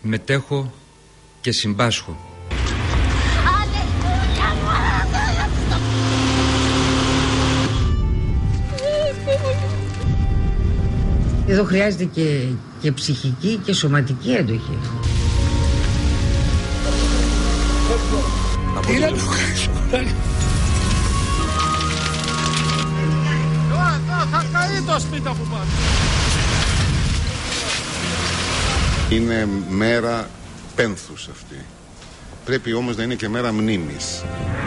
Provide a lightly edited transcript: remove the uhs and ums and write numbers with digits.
μετέχω και συμπάσχω. Εδώ χρειάζεται και ψυχική και σωματική έντοχη. Είναι το θα καεί το σπίτι από πάνω. Είναι μέρα πένθους αυτή. Πρέπει όμως να είναι και μέρα μνήμης.